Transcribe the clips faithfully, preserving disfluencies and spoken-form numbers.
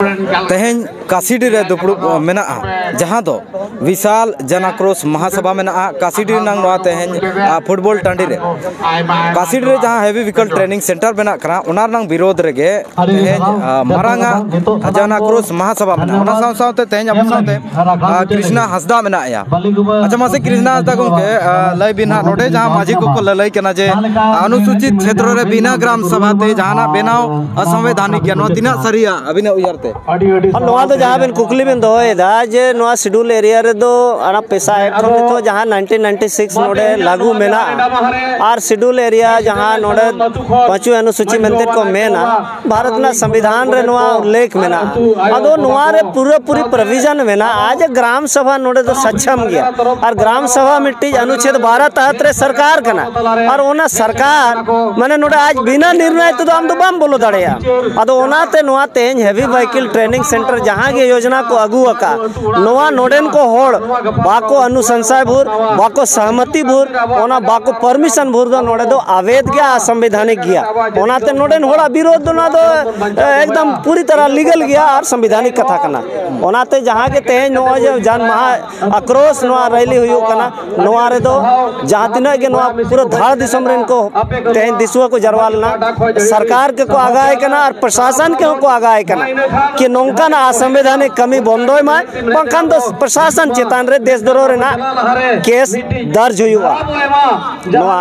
तेहें कासीडी रे दुपुड़ मेना जहाँ दो विशाल जनाक्रोश महासभा मेना कासीडी नांग नोआ तेहें फुटबॉल टांडी रे कासीडी रे जहाँ हेवी व्हीकल ट्रेनिंग सेंटर मेना करा उनार नांग विरोध रेगे तेहें मारांगा जनाक्रोश महासभा मेना उना साव सावते तेहें अपन सावते कृष्णा हांसदा मेना या अच्छा मासे कृष्णा हांसदा गोंके लय बिना नोडे जहाँ माझी को ललय केना जे अनुसूचित क्षेत्र रे बिना ग्राम सभा ते जहाना बेनाव असंवैधानिक या नो तिना सरिया अभिने उयरते नोआ तो जहाँ बिन कुकली बिन दोएदा जे नोआ शेड्यूल एरिया रे दो आना पैसा एक्ट तो जहाँ नाइनटीन नाइंटी सिक्स नोडे लागू मेना और शेड्यूल एरिया जहाँ नोडे पांचवी अनुसूची मेंते को मेना भारत ना संविधान रे नोआ उल्लेख मेना अदो नोआ रे पूरा पूरी प्रोविजन मेना आज ग्राम सभा नोडे तो सक्षम गया और ग्राम सभा मिट्टी अनुच्छेद बारह तहत रे सरकार कना और ओना सरकार माने नोडे आज बिना निर्णय तो हम तो बम बोलो दड़ेया अदो ओना ते नोआ तेज हेवी व्हीकल ट्रेनिंग सेंटर जहाँ की योजना को अगु अका नोआ नोडेन को होड़ बाको अनुशंसा भूर बाको सहमति भूर ओना बाको परमिशन भूर दो नोडे दो आवेद गया असंवैधानिक गया ओना ते नोडेन होड़ा विरोध दो ना दो एकदम पूरी तरह लीगल गया और संवैधानिक कथा कना ओना ते जहाँ के तेज नोआ जो जान महा आक्रोश नोआ रैली हुई कना नोआ रे दो जहाँ तिना के नोआ पूरा धार दिसम रेन को तेज दिसुआ को जरवालना सरकार के को आगाए कना और प्रशासन के को आगाए कना कि नौका ना असंवैधानिक कमी बंदोय मा बंखान तो प्रशासन चेतान रे देशद्रोह रे ना केस दर्ज हुआ नोआ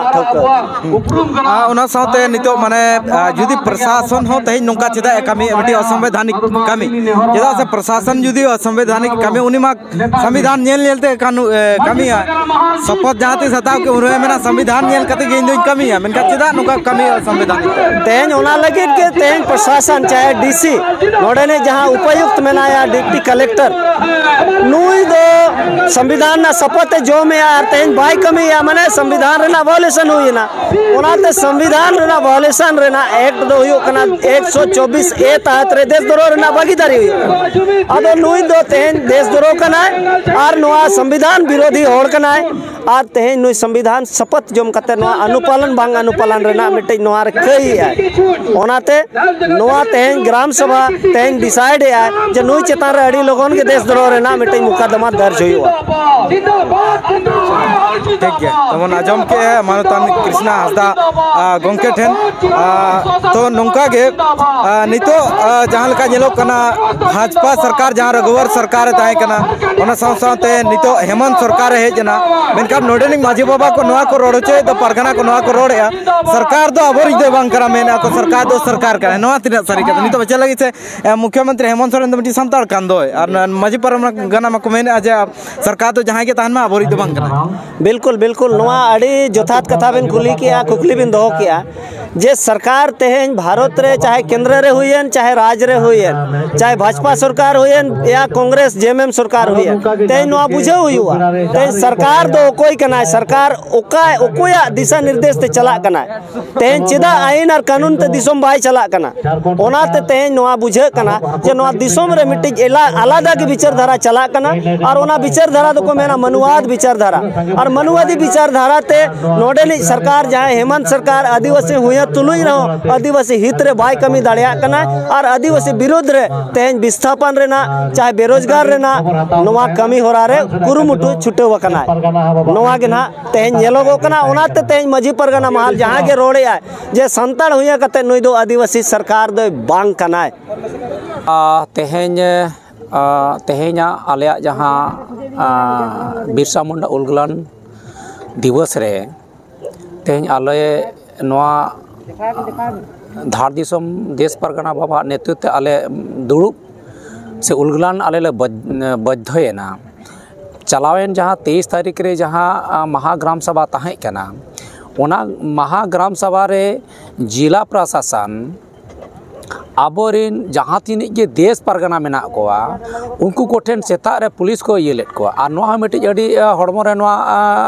ठोक आ उना साथे नितो माने जुदी प्रशासन हो तही नौका चेदा कमी बेटी असंवैधानिक कमी जेदा से प्रशासन जुदी असंवैधानिक कमी उनी मा संविधान नेल नेलते कानून कमी है शपथ जाते सताव के उरे मेना संविधान नेल कते गे इंदो कमी है मेनका चेदा नौका कमी असंवैधानिक तेज ओना लगे के तेज प्रशासन चाहे डीसी नोडे ने जहाँ उपायुक्त मेनाया डिप्टी कलेक्टर नुई दो संविधान ना शपथ जो में यार तेज भाई कमी या माने संविधान रेना वायलेशन हुई ना ओनाते संविधान रेना वायलेशन रेना एक्ट दो हुई कना एक सौ चौबीस ए तहत रे देशद्रोह रेना भागीदारी हुई अब नुई दो तेज देशद्रोह कना और नोआ संविधान विरोधी होड़ कना और तेज नुई संविधान शपथ जोम कते नोआ अनुपालन बांग अनुपालन रेना मिटे नोआ रे कई है ओनाते नोआ तेज ग्राम सभा तेज डिसाइड है जे नुई चेतान रे अड़ी लोगन के देशद्रोह रेना मिटे मुकदमा दर्ज हुई ठीक है तमन आजम के मानतान कृष्णा हांसदा गोंके ठेन तो नौका गे नितो जहाँ लका नेलोक कना भाजपा सरकार जहाँ रघुवर सरकार ताहे कना ओना साव सावते नितो हेमंत सरकार हेजना मेनखान नोडेनिक माझी बाबा को नोआ को रोड होचे तो परगना को नोआ को रोड सरकार दो अबोरिज दो बांग करा मेना को सरकार दो सरकार का नोआ तिना सारी का नितो बच्चा लगी से मुख्यमंत्री हेमंत सोरेन दो संताल कांदो और माझी परम गना मा को मेने आज सरकार तो जहाँ के तान में अबोरिज दो बांग करा बिल्कुल बिल्कुल नोआ अड़ी जथात कथा बिन कुली किया कुकली बिन दो किया जे सरकार तेहें भारत रे चाहे केंद्र रे हुईन चाहे राज्य रे हुईन चाहे भाजपा सरकार हुईन या कांग्रेस जेएमएम सरकार हुईन तेहें नोआ बुझे हुआ तेहें सरकार दो कोई कना सरकार ओका ओकोया दिशा निर्देश ते चला कना तेहें चिदा आईन और कानून ते दिसम बाय चला कना ओना ते तेहें नोआ बुझे कना जे नोआ दिसम रे मिट्टी एला आलादा के विचारधारा चला कना और ओना विचारधारा तो को मेना मनुवाद विचारधारा और मनुवादी विचारधारा ते नोडेली सरकार जहाँ हेमंत सरकार आदिवासी हुई तुलुई रहो आदिवासी हित रे बाय कमी दाड़िया कना और आदिवासी विरोध रे तेज विस्थापन रेना चाहे बेरोजगार रेना नोआ कमी हो रहा रे कुरुमुटु छुटे वकना नोआ के ना तेज नेलोगो कना ओनाते तेज माझी परगना महल जहाँ के रोड़े आए जे संतान हुई कते नुई दो आदिवासी सरकार दो बांग कना तेहें तेहें आलिया जहाँ बिरसा मुंडा उलगुलान दिवस रे तेहें आले नोआ धार दिसम देश परगना बाबा नेतृत्व आले दुड़ुब से उलगुलान आले ले बद्धयना चलावेन जहाँ तेईस तारीख रे जहाँ महाग्राम सभा ताहें कना ओना महाग्राम सभा रे जिला प्रशासन आबोरिन जहाँ तीन के देश परगना मेना कोआ उनको कोठेन सेता रे पुलिस को ये लेट कोआ और नोआ मिट्टी अड़ी हड़मो रे नोआ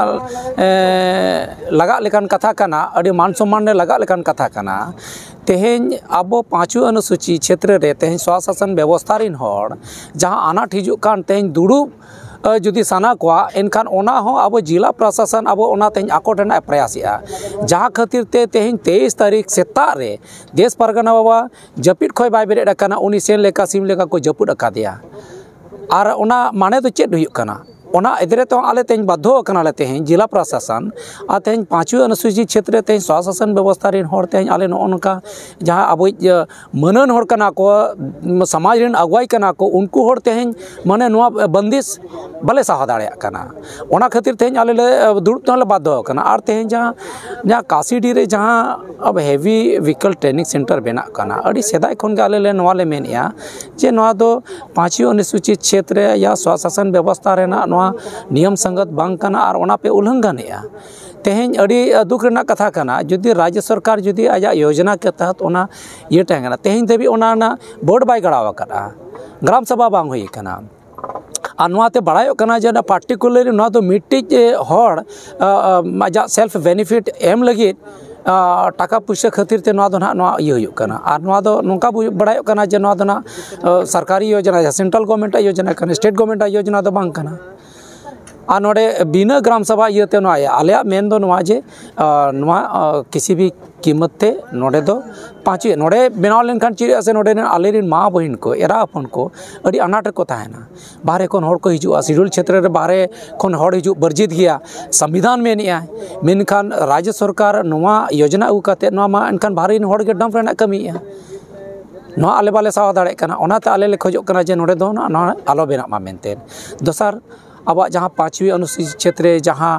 लगा लेकान कथा कना अड़ी मान सम्मान रे लगा लेकान कथा कना तेहें आबो पाँचवी अनुसूची क्षेत्र रे तेहें स्वशासन व्यवस्था रिन होड़ जहाँ आनाट हिजुक कान तेहें दुड़ुब जुदी साना को एनखान ओना हो अब जिला प्रशासन अब ओना तेज आकोट रना प्रयासया जहाँ खातिर ते तेज तेईस तारीख सेता रे देश परगना बाबा जपिद खय बाय बेरेद अकाना उनी सेन लेका सिम लेका को जपुद अकादिया और ओना माने तो चेद हुयुक कना ओना इधरे तो आले तेज बाध्य कनाले तेज जिला प्रशासन और तेज पाँचवी अनुसूचित क्षेत्र तेज स्वशासन व्यवस्था रेन होर तेज आले नोनका जहाँ अब मनन होर कना को समाज रेन अगुवाई कना को उनको होर तेज माने नुआ बंदिश बाले सहा दाड़े कना ओना खातिर तेज आले दुड़ुब तले बाध्य कना और तेज जहाँ जहाँ काशीडी रे जहाँ अब हेवी व्हीकल ट्रेनिंग सेंटर बना कना अड़ी सेदाय खन आले ले नोआ ले मेनिया जे नोआ दो पाँचवी अनुसूचित क्षेत्र या स्वशासन व्यवस्था रेना नोआ नियम संगत बांग कना और ओना पे उल्लंघन है तेज अड़ी दुख रना कथा कना जुदी राज्य सरकार जुदी आजा योजना के तहत ओना ये तहना तेज देवी ओना ना बोर्ड बाय गड़ाव करा ग्राम सभा बांग हुई कना और नोआते बड़ायो कना जे पार्टिकुलर नोआ दो मिट्टी हर आजा सेल्फ बेनिफिट एम लगी टाका पैसा खातिर ते नोआ दो ना नोआ ये हुयुक कना और नोआ दो नोंका बड़ायो कना जे नोआ दो ना सरकारी योजना सेंट्रल गवर्नमेंट योजना कना स्टेट गवर्नमेंट योजना दो बांग कना और नोडे बिना ग्राम सभा इयते नोआ आले मेन दो नोआ जे नोआ किसी भी कीमत ते नोडे दो पाँचवी नोडे बनाव लेनखान चिरे से नोडे आले रिन माँ बहन को एरा अपन को अड़ी अनाट को ताहेना बाहरे खन हर को हिजुआ शिड्यूल क्षेत्र रे बाहरे खन हर हिजु बर्जित गया संविधान मेनिया मेनखान राज्य सरकार नोआ योजना अगु काते नोआ मा एनखान बाहरे रिन हर के डंप रेना कमिया नोआ आले बाले सावा दाड़े कना ओनाते आले ले खोजो कना जे नोडे दो ना आलो बेना मा मेनते दोसार अब जहाँ पाँचवी अनुसूचित क्षेत्र जहाँ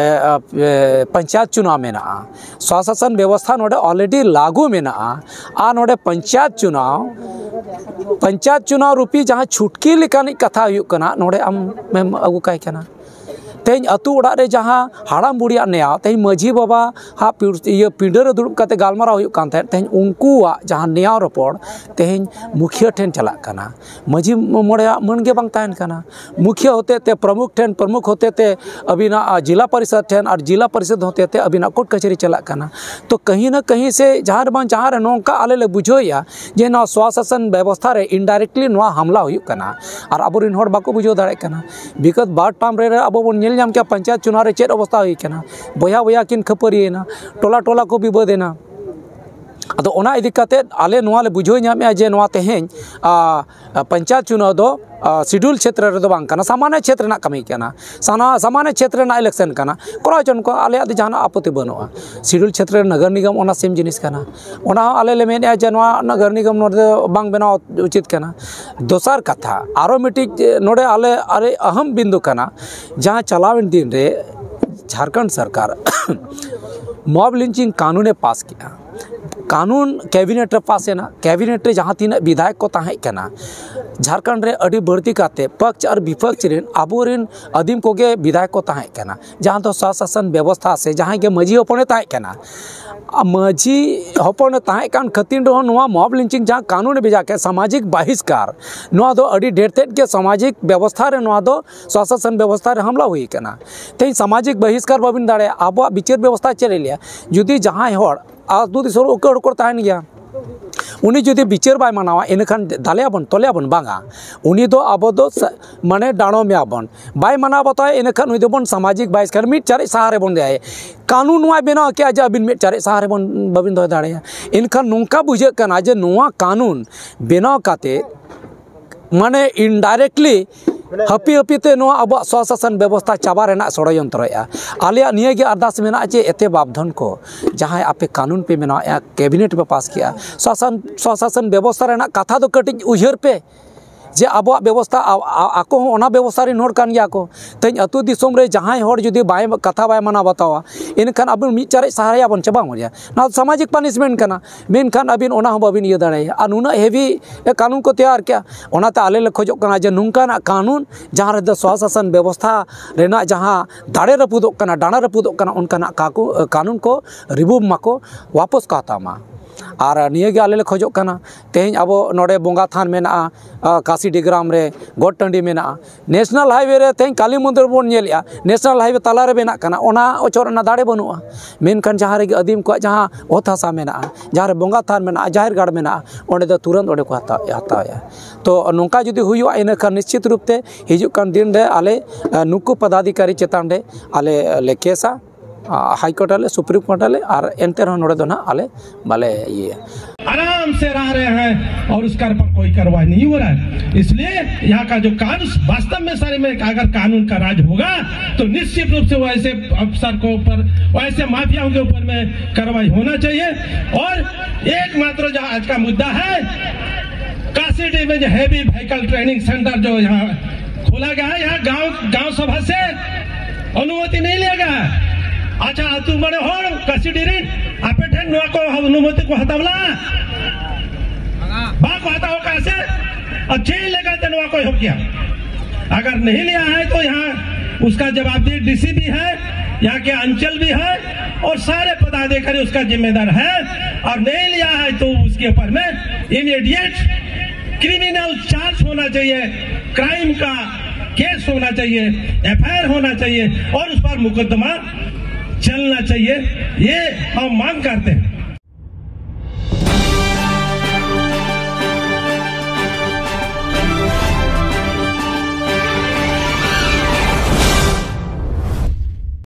पंचायत चुनाव में स्वशासन व्यवस्था नोडे ऑलरेडी लागू में आ नोडे पंचायत चुनाव पंचायत चुनाव रूपी जहाँ छुटकी लेकानी कथा हुयुक कना नोडे आम मेम अगु काय कना तेज अतु ओड़ा रे जहाँ हाड़ाम बुढ़िया नेया तेज माझी बाबा हाँ ये पिंडा रे दुड़ुब काते गालमाराव हुयुक कान तहे तेज उनकुआ जहाँ नेया रपड़ तेज मुखिया ठेन चला कना माझी मोड़े मन के बांग ताहन कना मुखिया होते ते प्रमुख ठेन प्रमुख होते ते अबिना जिला परिषद ठेन और जिला परिषद होते ते अबिना कोर्ट कचहरी चला कना तो कहीं ना कहीं से जहाँ रे बांग जहाँ रे नोंका आले ले बुझोया जे ना स्वशासन व्यवस्था रे इनडायरेक्टली नोआ हमला हुयुक कना और अबोरिन होड़ बाको बुझो दाड़े कना बिकज बार टाइम रे अब बोन नाम क्या पंचायत चुनाव रे चेद अवस्था हुई कना बया बया किन खपरियना टोला टोला को विबदेना अदो ओना इदी काते आले नोआ ले बुझो नामे जे नोआ तेहें पंचायत चुनाव दो शिड्यूल क्षेत्र रे दो बांग कना सामान्य क्षेत्र ना कमी कना साना सामान्य क्षेत्र ना इलेक्शन कना कोरा जन को आले आदि जहां आपत्ति बनुआ शिड्यूल क्षेत्र नगर निगम ओना सेम जिनिस कना ओना आले ले मेने जे नोआ नगर निगम नोडे बांग बनाव उचित कना दोसार कथा आरो मिटिज नोडे आले अरे अहम बिंदु कना जहां चलावन दिन रे झारखंड सरकार मॉब लिंचिंग कानून पास किया कानून कैबिनेट रे पास ना कैबिनेट रे जहाँ तीन विधायक को ताहें कना झारखंड रे अड़ी बढ़ती काते पक्ष और विपक्ष रेन आबोरेन आदिम कोगे विधायक को ताहें कना जहाँ तो स्वशासन व्यवस्था से जहाँ के माझी हपने ताहें कना माझी हपने ताहें कान खतिन रो नोआ मॉब लिंचिंग जहाँ कानून भेजा के सामाजिक बहिष्कार नोआ दो अड़ी ढेर तेज के सामाजिक व्यवस्था रे नोआ दो स्वशासन व्यवस्था रे हमला हुई कना तेज सामाजिक बहिष्कार बाबिन दाड़े आबो विचार व्यवस्था चले लिया जुदी जहाँ होड़ आ दो दिसर उकर उकर ताहन गया उनी जुदी विचार बाय मानावा इनखान दालेयाबन तोलेयाबन बांगा उनी दो आबो दो माने डाणो मेयाबन बाय माना बताए इनखान उनी दोबन सामाजिक बहिष्कार मिट चारे सहारे बन दे कानून नोआ बेना के आज अबिन मिट चारे सहारे बन बबिन दो दाड़े इनखान नोंका बुझे कना जे नोआ कानून बेना काते माने इनडायरेक्टली हपी हपीते नो अब स्वशासन व्यवस्था चाबा रेना षड़यंत्रया आलिया निये गे अरदास मेना जे एते बाबधन को जहाँ आपे कानून पे मेना कैबिनेट पे पास किया स्वशासन स्वशासन व्यवस्था रेना कथा दो कटिज उहर पे जे अब व्यवस्था आको ओना व्यवस्था रे नोर कान गया को तेज अतु दिसोम रे जहाँ होड़ जुदी बाय कथा बाय मना बतावा इनखान अबिन मिट चारे सहारा बन चबा मरिया ना सामाजिक पनिशमेंट कना मेनखान अबिन ओना हो बाबिन ये दाड़े आ नुना हेवी कानून को तैयार किया ओनाते आले ले खोजो कना जे नुंकाना कानून जहाँ रे स्वशासन व्यवस्था रेना जहाँ दाड़े रपुदो कना डाना रपुदो कना उनकाना कानून को रिमूव माको वापस कहता मा और निये गे आले खोजो कना तेहें अब नोडे बोंगा थान मेना काशी डिग्राम रे गोड टंडी मेना नेशनल हाईवे रे तेहें काली मंदिर बोन नेलिया नेशनल हाईवे तला रे बेना कना ओना ओचोर ना दाड़े बनुआ मेनखान जहाँ रे आदिम को जहाँ ओत हासा मेना जहाँ रे बोंगा थान मेना जाहिर गाड़ मेना ओंडे दो तुरंत ओंडे को हता हताया तो नोंका जुदी हुयुआ इनखान निश्चित रूप ते हिजुग कान दिन रे आले नुकु पदाधिकारी चेतान रे आले ले केसा हाई कोर्ट आले सुप्रीम कोर्ट आले और एनते रह नोडे दो ना आले बाले ये आराम से रह रहे हैं और उसका पर कोई कार्रवाई नहीं हो रहा है। इसलिए यहाँ का जो कानून वास्तव में सारे में अगर कानून का राज होगा तो निश्चित रूप से वैसे अफसर को ऊपर वैसे माफियाओं के ऊपर में कार्रवाई होना चाहिए। और एकमात्र जो आज का मुद्दा है काशी में जो हैवी व्हीकल ट्रेनिंग सेंटर जो यहाँ खोला गया है, यहाँ गांव गांव सभा से अनुमति नहीं लेगा। अच्छा तू बड़े हो काशी डिरी आपे ठेन नुआ को अनुमति को हटावला बा को हटाओ कैसे अच्छे लेगा तो नुआ को हो गया। अगर नहीं लिया है तो यहाँ उसका जवाबदेही डीसी भी है, यहाँ के अंचल भी है और सारे पदाधिकारी उसका जिम्मेदार है। और नहीं लिया है तो उसके ऊपर में इमीडिएट क्रिमिनल चार्ज होना चाहिए, क्राइम का केस होना चाहिए, एफआईआर होना चाहिए और उस पर मुकदमा चलना चाहिए। ये हम मांग करते हैं।